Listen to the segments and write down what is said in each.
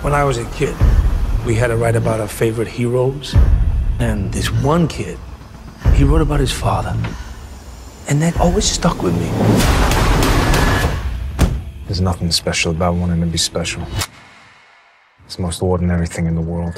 When I was a kid, we had to write about our favorite heroes. And this one kid, he wrote about his father. And that always stuck with me. There's nothing special about wanting to be special. It's the most ordinary thing in the world.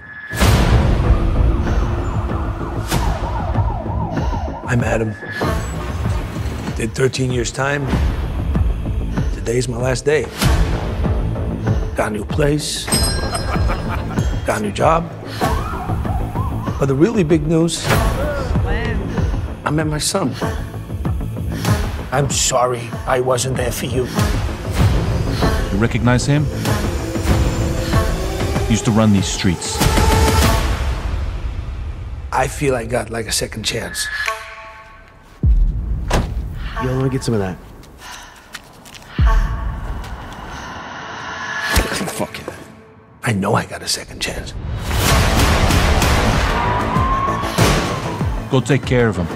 I'm Adam. Did 13 years time. Today's my last day. Got a new place. Got a new job. But the really big news, I met my son. I'm sorry I wasn't there for you. You recognize him? He used to run these streets. I feel I got like a second chance. Yo, let me get some of that. Fuck it. I know I got a second chance. Go take care of him.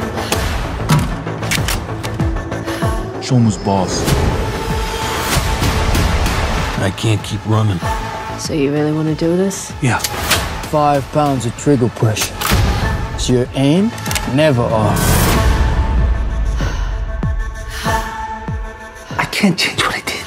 Show him who's boss. I can't keep running. So you really want to do this? Yeah. 5 pounds of trigger pressure. So your aim, never off. I can't change what I did.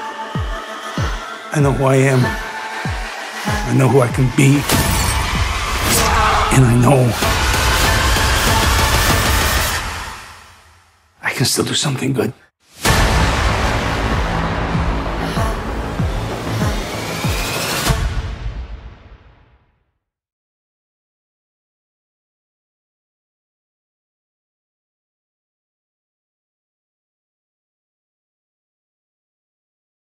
I know who I am. I know who I can be. And I know I can still do something good.